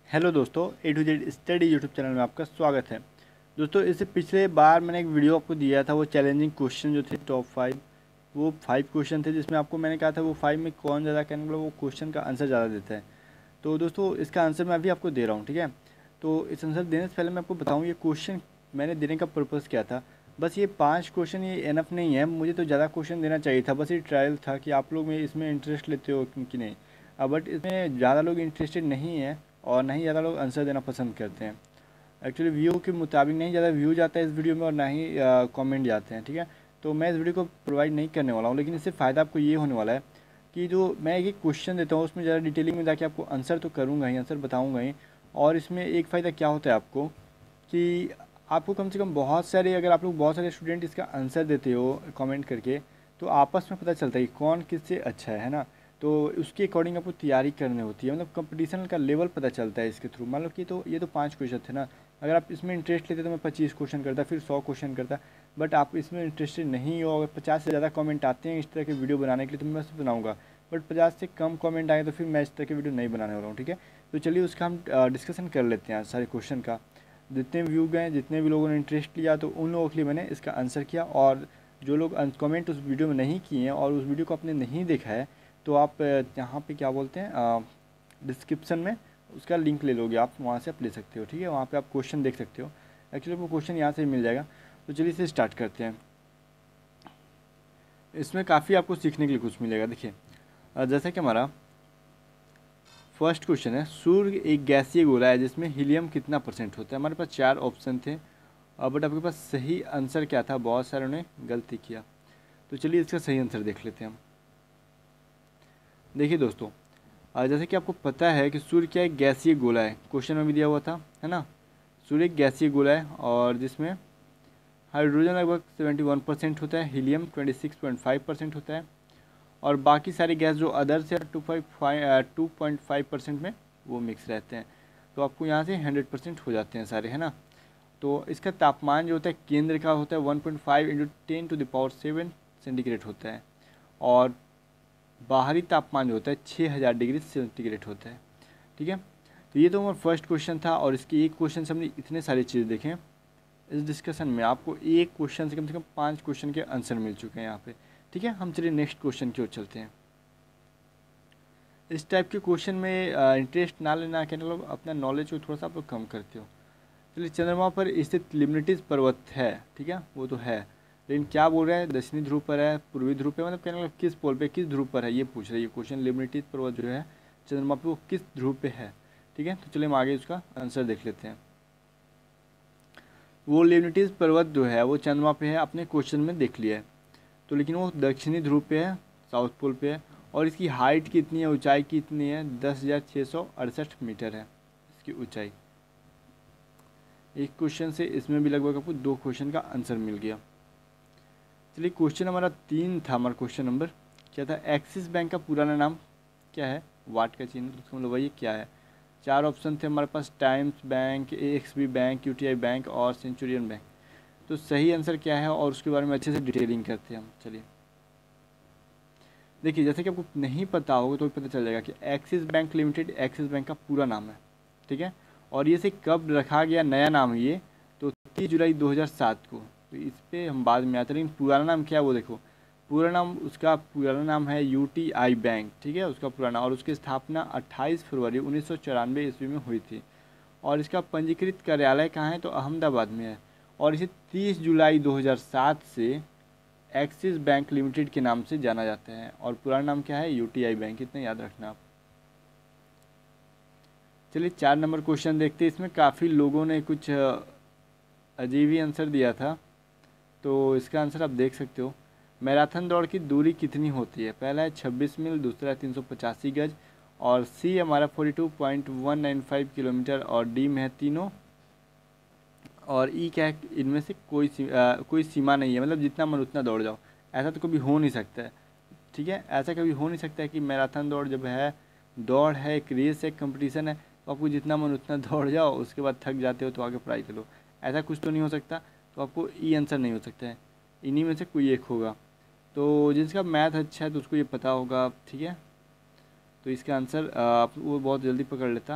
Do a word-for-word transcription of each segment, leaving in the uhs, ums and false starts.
Hello दोस्तों, A to Z study YouTube channel में आपका स्वागत है। दोस्तों, इससे पिछले बार मैंने एक वीडियो आपको दिया था, वो चैलेंजिंग क्वेश्चन जो थे टॉप फाइव, वो फाइव क्वेश्चन थे जिसमें आपको मैंने कहा था वो फाइव में कौन ज़्यादा कहने मतलब वो क्वेश्चन का आंसर ज़्यादा देता है। तो दोस्तों, इसका आंसर मैं अभी आपको दे रहा हूँ, ठीक है। तो इस आंसर देने से पहले मैं आपको बताऊँ ये क्वेश्चन मैंने देने का पर्पज़ क्या था। बस ये पाँच क्वेश्चन ये एनफ नहीं है, मुझे तो ज़्यादा क्वेश्चन देना चाहिए था। बस ये ट्रायल था कि आप लोग में इसमें इंटरेस्ट लेते हो कि नहीं। बट इसमें ज़्यादा लोग इंटरेस्टेड नहीं है और नहीं ज़्यादा लोग आंसर देना पसंद करते हैं। एक्चुअली व्यू के मुताबिक नहीं ज़्यादा व्यू जाता है इस वीडियो में और ना ही कमेंट जाते हैं, ठीक है। तो मैं इस वीडियो को प्रोवाइड नहीं करने वाला हूँ, लेकिन इससे फ़ायदा आपको ये होने वाला है कि जो मैं एक एक क्वेश्चन देता हूँ उसमें ज़्यादा डिटेलिंग में जाके आपको आंसर तो करूँगा ही, आंसर बताऊँगा ही। और इसमें एक फ़ायदा क्या होता है आपको कि आपको कम से कम बहुत सारे अगर आप लोग बहुत सारे स्टूडेंट इसका आंसर देते हो कमेंट करके, तो आपस में पता चलता है कि कौन किससे अच्छा है है ना। तो उसके अकॉर्डिंग आपको तैयारी करनी होती है, मतलब कंपटीशन का लेवल पता चलता है इसके थ्रू। मान लो कि तो ये तो पाँच क्वेश्चन थे ना, अगर आप इसमें इंटरेस्ट लेते तो मैं पच्चीस क्वेश्चन करता, फिर सौ क्वेश्चन करता। बट आप इसमें इंटरेस्टेड नहीं हो, अगर पचास से ज़्यादा कमेंट आते हैं इस तरह के वीडियो बनाने के लिए तो मैं बस बनाऊँगा। बट पचास से कम कमेंट आए तो फिर मैं इस तरह के वीडियो नहीं बनाने वाला हूँ, ठीक है। तो चलिए उसका हम डिस्कशन कर लेते हैं सारे क्वेश्चन का। जितने व्यू गए, जितने भी लोगों ने इंटरेस्ट लिया, तो उन लोगों के लिए मैंने इसका आंसर किया। और जो लोग कमेंट उस वीडियो में नहीं किए हैं और उस वीडियो को आपने नहीं देखा है, तो आप यहाँ पे क्या बोलते हैं डिस्क्रिप्शन में उसका लिंक ले लोगे, आप वहाँ से आप ले सकते हो, ठीक है। वहाँ पे आप क्वेश्चन देख सकते हो। एक्चुअली वो क्वेश्चन यहाँ से मिल जाएगा। तो चलिए इसे स्टार्ट करते हैं। इसमें काफ़ी आपको सीखने के लिए कुछ मिलेगा। देखिए, जैसे कि हमारा फर्स्ट क्वेश्चन है, सूर्य एक गैसीय गोला है जिसमें हीलियम कितना परसेंट होता है। हमारे पास चार ऑप्शन थे, बट आपके पास सही आंसर क्या था, बहुत सारों ने गलती किया। तो चलिए इसका सही आंसर देख लेते हैं हम। देखिए दोस्तों, जैसे कि आपको पता है कि सूर्य क्या एक गैसीय गोला है, क्वेश्चन में भी दिया हुआ था, है ना। सूर्य एक गैसीय गोला है और जिसमें हाइड्रोजन लगभग इकहत्तर परसेंट होता है, हीलियम छब्बीस पॉइंट पाँच परसेंट होता है, और बाकी सारे गैस जो अदर्स है two five two point five percent में वो मिक्स रहते हैं। तो आपको यहाँ से हंड्रेड परसेंट हो जाते हैं सारे, है ना। तो इसका तापमान जो होता है केंद्र का होता है one point five into ten to the power seven centigrade होता है, और बाहरी तापमान जो होता है छः हज़ार डिग्री सेंटीग्रेड होता है, ठीक है। तो ये तो हमारा फर्स्ट क्वेश्चन था, और इसके एक क्वेश्चन से हमने इतने सारे चीज़ देखें। इस डिस्कशन में आपको एक क्वेश्चन से कम से कम पाँच क्वेश्चन के आंसर मिल चुके हैं यहाँ पे, ठीक है। हम चलिए नेक्स्ट क्वेश्चन की ओर चलते हैं। इस टाइप के क्वेश्चन में इंटरेस्ट ना लेना के मतलब अपना नॉलेज को थोड़ा सा आप लोग कम करते हो। चलिए, चंद्रमा पर स्थित लिमनिटिस पर्वत है, ठीक है, वो तो है, लेकिन क्या बोल रहा है, दक्षिणी ध्रुव पर है, पूर्वी ध्रुव पे, मतलब कहने मतलब किस पोल पे, किस ध्रुव पर है, ये पूछ रही है क्वेश्चन। लिमनिटिस पर्वत जो है चंद्रमा पे वो किस ध्रुव पे है, ठीक है। तो चलिए हम आगे उसका आंसर देख लेते हैं। वो लिमनिटिस पर्वत जो है वो चंद्रमा पे है, अपने क्वेश्चन में देख लिया है। तो लेकिन वो दक्षिणी ध्रुव पे है, साउथ पोल पे है, और इसकी हाइट कितनी है, ऊंचाई कितनी है, दस हज़ार छः सौ अड़सठ मीटर है इसकी ऊंचाई। एक क्वेश्चन से इसमें भी लगभग आपको दो क्वेश्चन का आंसर मिल गया। चलिए, क्वेश्चन हमारा तीन था, हमारा क्वेश्चन नंबर क्या था, एक्सिस बैंक का पुराना नाम क्या है, वाट का चिन्ह, तो उसका मतलब वही क्या है। चार ऑप्शन थे हमारे पास, Times bank, XB bank, UTI bank और सेंचुरियन बैंक। तो सही आंसर क्या है और उसके बारे में अच्छे से डिटेलिंग करते हैं हम। चलिए देखिए, जैसे कि आपको नहीं पता होगा तो पता चल जाएगा कि Axis bank limited Axis bank का पूरा नाम है, ठीक है। और ये से कब रखा गया नया नाम है ये, तो तीस जुलाई दो हज़ार सात को। तो इस पर हम बाद में आते हैं, लेकिन पुराना नाम क्या है वो देखो। पूरा नाम उसका पुराना नाम है यूटीआई बैंक, ठीक है, उसका पुराना। और उसकी स्थापना अट्ठाईस फरवरी उन्नीस सौ चौरानवे ईस्वी में हुई थी। और इसका पंजीकृत कार्यालय कहाँ है, तो अहमदाबाद में है। और इसे तीस जुलाई दो हज़ार सात से एक्सिस बैंक लिमिटेड के नाम से जाना जाता है, और पुराना नाम क्या है, यूटीआई बैंक, इतना याद रखना आप। चलिए चार नंबर क्वेश्चन देखते हैं। इसमें काफ़ी लोगों ने कुछ अजीब ही आंसर दिया था, तो इसका आंसर आप देख सकते हो। मैराथन दौड़ की दूरी कितनी होती है, पहला है छब्बीस मील, दूसरा है तीन सौ पचासी गज, और सी हमारा बयालीस पॉइंट एक नौ पाँच किलोमीटर, और डी में है तीनों, और ई क्या है, इनमें से कोई सी, आ, कोई सीमा नहीं है, मतलब जितना मन उतना दौड़ जाओ। ऐसा तो कभी हो नहीं सकता है, ठीक है। ऐसा कभी हो नहीं सकता है कि मैराथन दौड़ जब है, दौड़ है, एक रेस है, कंपटीशन है, तो आपको जितना मन उतना दौड़ जाओ, उसके बाद थक जाते हो तो आगे पढ़ाई करो। ऐसा कुछ तो नहीं हो सकता, तो आपको ई आंसर नहीं हो सकता है, इन्हीं में से कोई एक होगा। तो जिसका मैथ अच्छा है तो उसको ये पता होगा, ठीक है। तो इसका आंसर आप वो बहुत जल्दी पकड़ लेता।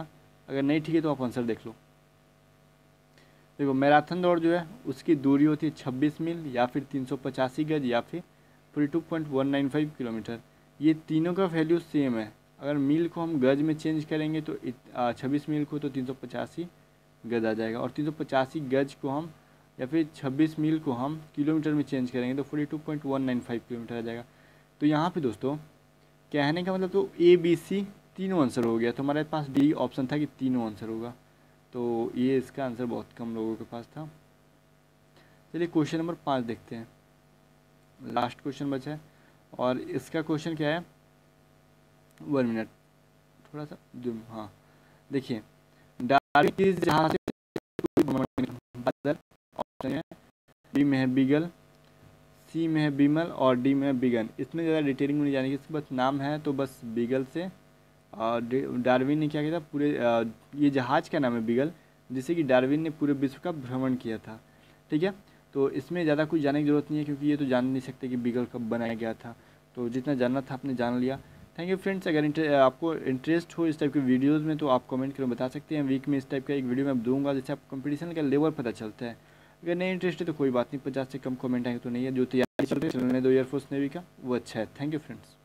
अगर नहीं ठीक है तो आप आंसर देख लो। देखो मैराथन दौड़ जो है उसकी दूरी होती है छब्बीस मील या फिर तीन सौ पचासी गज या फिर forty two point one nine five kilometre. ये तीनों का वैल्यू सेम है। अगर मील को हम गज में चेंज करेंगे तो छब्बीस मील को तो तीन सौ पचासी गज आ जाएगा, और तीन सौ पचासी गज को हम या फिर छब्बीस मील को हम किलोमीटर में चेंज करेंगे तो forty two point one nine five kilometre आ जाएगा। तो यहाँ पे दोस्तों कहने का मतलब तो ए बी सी तीनों आंसर हो गया। तो हमारे पास डी ऑप्शन था कि तीनों आंसर होगा, तो ये इसका आंसर बहुत कम लोगों के पास था। चलिए क्वेश्चन नंबर पाँच देखते हैं, लास्ट क्वेश्चन बचा है। और इसका क्वेश्चन क्या है, वन मिनट थोड़ा सा जूम, हाँ देखिए, डार्विन किस जहाज से बादल, ऑप्शन है बी में है बीगल, सी में है बीमल और डी में है बिगन। इसमें ज़्यादा डिटेलिंग में नहीं जाने की, इसके बस नाम है तो बस बीगल से। और डार्विन ने क्या किया था, पूरे ये जहाज़ का नाम है बीगल, जिससे कि डार्विन ने पूरे विश्व का भ्रमण किया था। ठीक है, तो इसमें ज़्यादा कुछ जानने की ज़रूरत नहीं है, क्योंकि ये तो जान नहीं सकते कि बीगल कब बनाया गया था। तो जितना जानना था आपने जान लिया। Thank you friends. अगर इंटर, आपको इंटरेस्ट हो इस टाइप के वीडियोज़ में तो आप कमेंट करके बता सकते हैं। वीक में इस टाइप का एक वीडियो मैं दूंगा, जिससे आप कंपटीशन का लेवल पता चलता है। अगर नहीं इंटरेस्ट है तो कोई बात नहीं, पचास से कम कमेंट आएंगे तो नहीं है। जो तैयारी चल रही है दो एयरफोर्स नेवी का वो अच्छा है। Thank you friends.